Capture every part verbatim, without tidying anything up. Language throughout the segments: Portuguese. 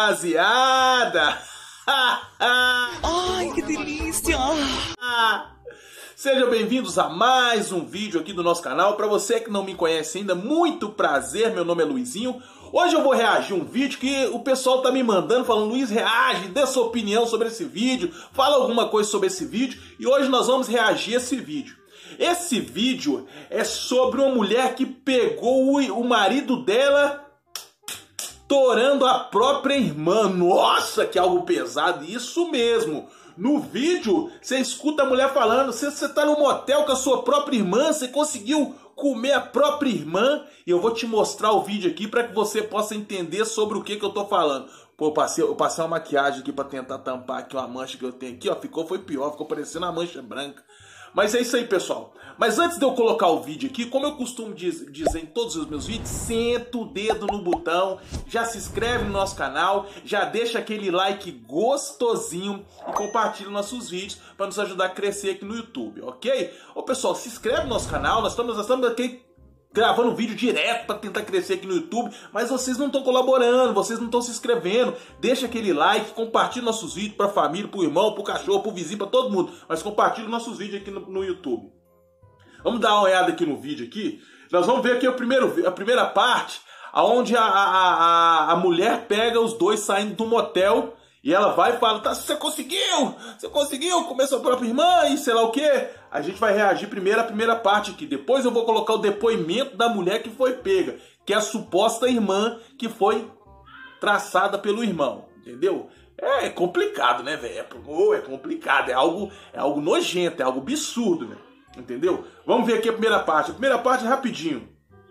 rapaziada! Ai, que delícia! Sejam bem-vindos a mais um vídeo aqui do nosso canal. Para você que não me conhece ainda, muito prazer, meu nome é Luizinho. Hoje eu vou reagir a um vídeo que o pessoal tá me mandando, falando: Luiz, reage, dê sua opinião sobre esse vídeo, fala alguma coisa sobre esse vídeo. E hoje nós vamos reagir a esse vídeo. Esse vídeo é sobre uma mulher que pegou o marido dela torando a própria irmã. Nossa, que algo pesado, isso mesmo. No vídeo, você escuta a mulher falando: você, você tá no motel com a sua própria irmã, você conseguiu comer a própria irmã. E eu vou te mostrar o vídeo aqui para que você possa entender sobre o que, que eu tô falando. Pô, eu passei, eu passei uma maquiagem aqui para tentar tampar aqui uma mancha que eu tenho aqui, ó. Ficou, foi pior, ficou parecendo uma mancha branca. Mas é isso aí, pessoal. Mas antes de eu colocar o vídeo aqui, como eu costumo diz, dizer em todos os meus vídeos, senta o dedo no botão, já se inscreve no nosso canal, já deixa aquele like gostosinho e compartilha nossos vídeos para nos ajudar a crescer aqui no YouTube, ok? Ô pessoal, se inscreve no nosso canal, nós estamos, nós estamos aqui gravando vídeo direto para tentar crescer aqui no YouTube, mas vocês não estão colaborando, vocês não estão se inscrevendo. Deixa aquele like, compartilha nossos vídeos para a família, para o irmão, para o cachorro, para o vizinho, para todo mundo. Mas compartilha nossos vídeos aqui no, no YouTube. Vamos dar uma olhada aqui no vídeo aqui. Nós vamos ver aqui o primeiro, a primeira parte, onde a, a, a, a mulher pega os dois saindo do motel. E ela vai e fala: tá, você conseguiu, você conseguiu comer sua própria irmã e sei lá o quê. A gente vai reagir primeiro à primeira parte aqui. Depois eu vou colocar o depoimento da mulher que foi pega, que é a suposta irmã que foi traçada pelo irmão, entendeu? É complicado, né, velho? É complicado, é algo, é algo nojento, é algo absurdo, né? Entendeu? Vamos ver aqui a primeira parte. A primeira parte é rapidinho.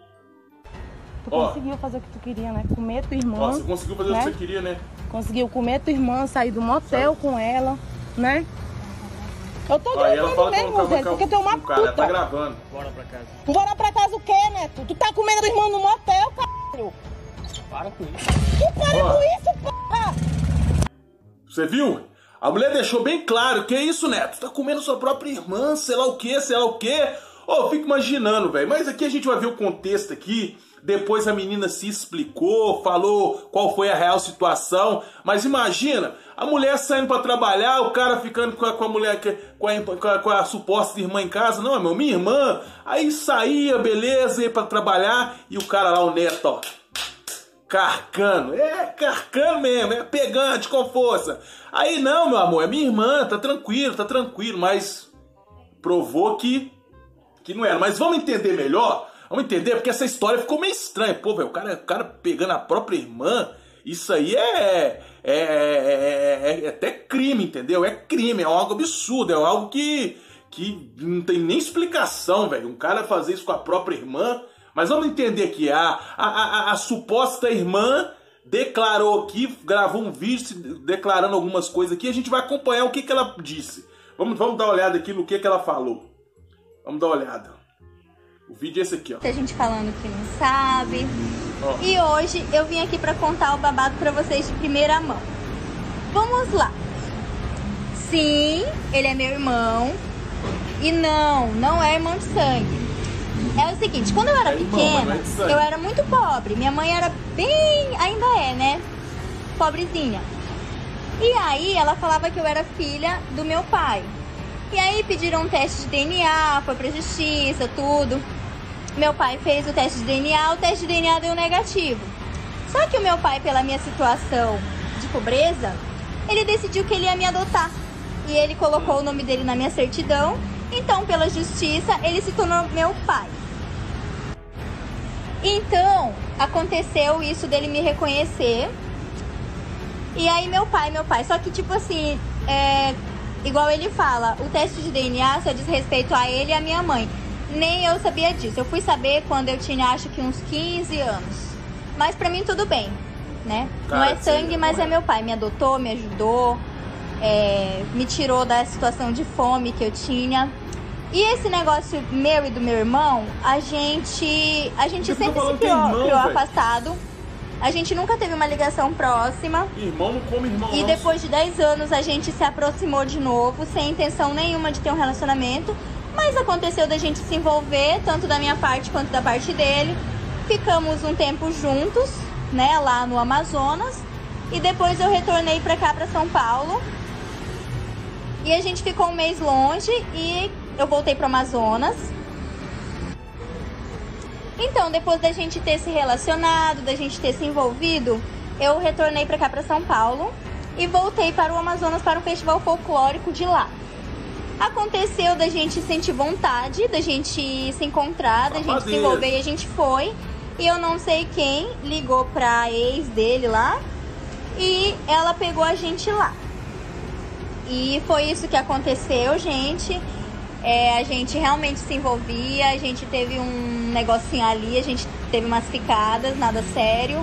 Tu conseguiu fazer o que tu queria, né? Comer tua irmã. Ó, você conseguiu fazer, né, o que você queria, né? Conseguiu comer tua irmã, sair do motel Sabe? com ela, né? Eu tô Aí gravando mesmo, velho, porque tu é uma cara, puta. Tá gravando. Bora pra casa. Bora pra casa o quê, Neto? Tu tá comendo tua irmã no motel, caralho. Para com isso. Que para Ó. com isso, porra! Você viu? A mulher deixou bem claro: que é isso, Neto? Tá comendo sua própria irmã, sei lá o que, sei lá o que. Ô, oh, eu fico imaginando, velho. Mas aqui a gente vai ver o contexto aqui. Depois a menina se explicou, falou qual foi a real situação. Mas imagina, a mulher saindo pra trabalhar, o cara ficando com a, com a mulher, com a, com, a, com a suposta irmã em casa. Não, meu, minha irmã. Aí saía, beleza, ia pra trabalhar. E o cara lá, o Neto, ó, carcando. É, carcando mesmo, é pegante, com força. Aí não, meu amor, é minha irmã, tá tranquilo, tá tranquilo. Mas provou que, que não era. Mas vamos entender melhor. Vamos entender, porque essa história ficou meio estranha. Pô, velho, o cara, o cara pegando a própria irmã, isso aí é, é, é, é, é até crime, entendeu? É crime, é algo absurdo, é algo que, que não tem nem explicação, velho. Um cara fazer isso com a própria irmã. Mas vamos entender aqui, a, a, a, a suposta irmã declarou aqui, gravou um vídeo declarando algumas coisas aqui. A gente vai acompanhar o que, que ela disse. Vamos, vamos dar uma olhada aqui no que, que ela falou. Vamos dar uma olhada. O vídeo é esse aqui, ó. Tem gente falando que não sabe. Ó. E hoje eu vim aqui pra contar o babado pra vocês de primeira mão. Vamos lá. Sim, ele é meu irmão. E não, não é irmão de sangue. É o seguinte, quando eu era é pequena, irmão, mas não é de eu era muito pobre. Minha mãe era bem... ainda é, né? Pobrezinha. E aí ela falava que eu era filha do meu pai. E aí pediram um teste de D N A, foi pra justiça, tudo. Meu pai fez o teste de D N A, o teste de D N A deu negativo. Só que o meu pai, pela minha situação de pobreza, ele decidiu que ele ia me adotar. E ele colocou o nome dele na minha certidão. Então, pela justiça, ele se tornou meu pai. Então, aconteceu isso dele me reconhecer. E aí meu pai, meu pai, só que tipo assim, é... igual ele fala, o teste de D N A só diz respeito a ele e a minha mãe. Nem eu sabia disso. Eu fui saber quando eu tinha, acho que uns quinze anos. Mas pra mim tudo bem, né? Cara, não é sangue, sim, mas é meu pai. Me adotou, me ajudou, é, me tirou da situação de fome que eu tinha. E esse negócio meu e do meu irmão, a gente, a gente sempre se criou, irmão, criou afastado. A gente nunca teve uma ligação próxima. Irmão não come irmão. E não. Depois de dez anos a gente se aproximou de novo, sem intenção nenhuma de ter um relacionamento. Mas aconteceu da gente se envolver, tanto da minha parte quanto da parte dele. Ficamos um tempo juntos, né, lá no Amazonas. E depois eu retornei pra cá, pra São Paulo. E a gente ficou um mês longe e eu voltei pro Amazonas. Então, depois da gente ter se relacionado, da gente ter se envolvido, eu retornei pra cá, pra São Paulo. E voltei para o Amazonas para um festival folclórico de lá. Aconteceu da gente sentir vontade, da gente se encontrar, da gente se envolver e a gente foi. E eu não sei quem ligou pra ex dele lá e ela pegou a gente lá. E foi isso que aconteceu, gente. É, a gente realmente se envolvia, a gente teve um negocinho ali, a gente teve umas ficadas, nada sério.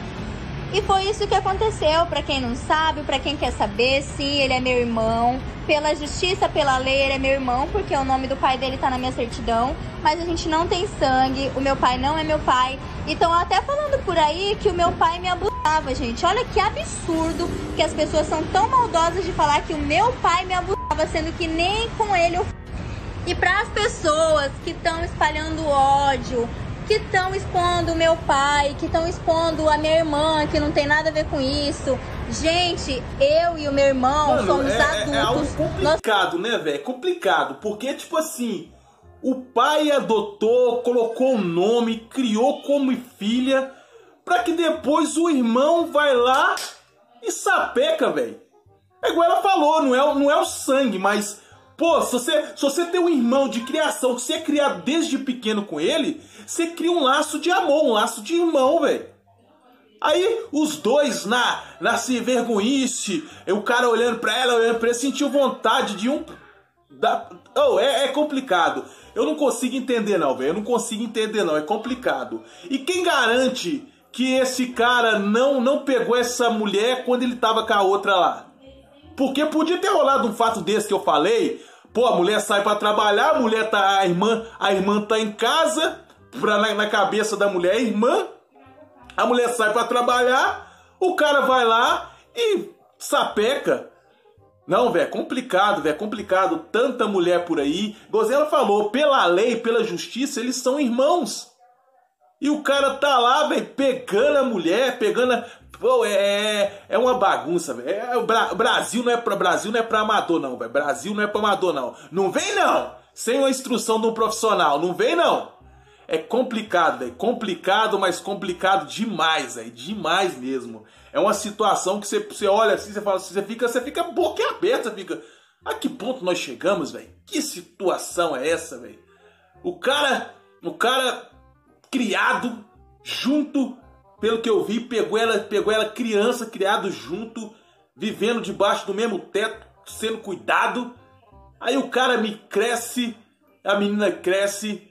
E foi isso que aconteceu, pra quem não sabe, pra quem quer saber, sim, ele é meu irmão. Pela justiça, pela lei, ele é meu irmão, porque o nome do pai dele tá na minha certidão. Mas a gente não tem sangue, o meu pai não é meu pai. E estão até falando por aí que o meu pai me abusava, gente. Olha que absurdo que as pessoas são tão maldosas de falar que o meu pai me abusava, sendo que nem com ele eu... E para as pessoas que estão espalhando ódio, que estão expondo o meu pai, que estão expondo a minha irmã, que não tem nada a ver com isso. Gente, eu e o meu irmão Mano, somos é, adultos. É algo complicado, Nós... né, velho? É complicado, porque, tipo assim, o pai adotou, colocou o um nome, criou como filha, pra que depois o irmão vai lá e sapeca, velho. É igual ela falou, não é, não é o sangue, mas... Pô, se você, se você tem um irmão de criação que você é criado desde pequeno com ele, você cria um laço de amor, um laço de irmão, velho. Aí os dois na, na se vergonhice, o cara olhando pra ela, olhando pra ele, sentiu vontade de um... Da, oh, é, é complicado. Eu não consigo entender não, velho. Eu não consigo entender não, é complicado. E quem garante que esse cara não, não pegou essa mulher quando ele tava com a outra lá? Porque podia ter rolado um fato desse que eu falei. Pô, a mulher sai pra trabalhar, a mulher tá, a irmã, a irmã tá em casa, pra, na, na cabeça da mulher, a irmã, a mulher sai pra trabalhar, o cara vai lá e sapeca. Não, velho, é complicado, velho, é complicado, tanta mulher por aí. Gozela falou, pela lei, pela justiça, eles são irmãos. E o cara tá lá, velho, pegando a mulher, pegando a... Pô, é, é uma bagunça, velho. É, o Bra Brasil não é pra Brasil não é pra amador, não, velho. Brasil não é pra amador, não. Não vem, não! Sem uma instrução de um profissional. Não vem, não! É complicado, velho. Complicado, mas complicado demais, velho. Demais mesmo. É uma situação que você, você olha assim, você fala assim, você fica, você fica boquiaberta, fica... A que ponto nós chegamos, velho? Que situação é essa, velho? O cara... O cara criado junto... Pelo que eu vi, pegou ela, pegou ela criança, criado junto, vivendo debaixo do mesmo teto, sendo cuidado. Aí o cara me cresce, a menina cresce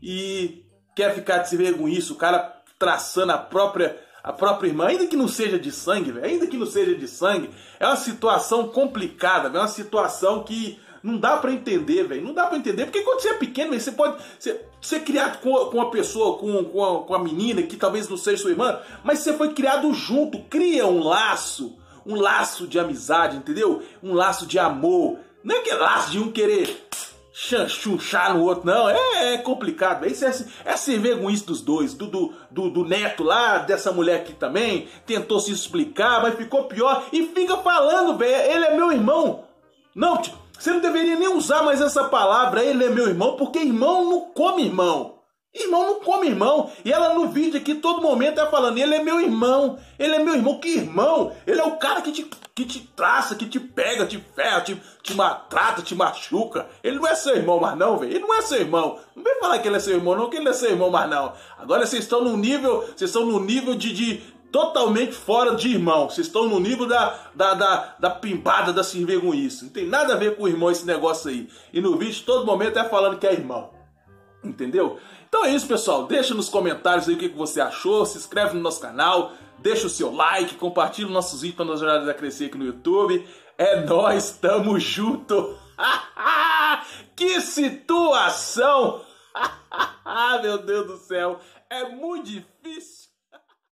e quer ficar de se ver com isso. O cara traçando a própria, a própria irmã, ainda que não seja de sangue, véio, ainda que não seja de sangue. É uma situação complicada, véio, é uma situação que não dá pra entender, velho. Não dá pra entender, porque quando você é pequeno, véio, você pode ser, ser criado com, com uma pessoa, com, com, a, com a menina, que talvez não seja sua irmã, mas você foi criado junto. Cria um laço, um laço de amizade, entendeu? Um laço de amor. Não é aquele laço de um querer chanchunchar no outro, não. É, é complicado, véio. Isso é, é se ver com isso dos dois. Do, do, do, do neto lá, dessa mulher aqui também. Tentou se explicar, mas ficou pior. E fica falando, velho, ele é meu irmão. Não, tipo, você não deveria nem usar mais essa palavra, ele é meu irmão, porque irmão não come irmão. Irmão não come irmão. E ela no vídeo aqui, todo momento, tá falando, ele é meu irmão. Ele é meu irmão. Que irmão? Ele é o cara que te, que te traça, que te pega, te ferra, te, te maltrata, te machuca. Ele não é seu irmão mais não, velho. Ele não é seu irmão. Não vem falar que ele é seu irmão não, que ele não é seu irmão mais não. Agora vocês estão no nível, vocês estão no nível de... de totalmente fora de irmão. Vocês estão no nível da, da, da, da pimbada, da se vergonhice. Não tem nada a ver com o irmão esse negócio aí. E no vídeo, todo momento é falando que é irmão. Entendeu? Então é isso, pessoal. Deixa nos comentários aí o que você achou. Se inscreve no nosso canal. Deixa o seu like. Compartilha os nossos vídeos para nos ajudar a crescer aqui no YouTube. É nóis, tamo junto. Que situação! Meu Deus do céu. É muito difícil.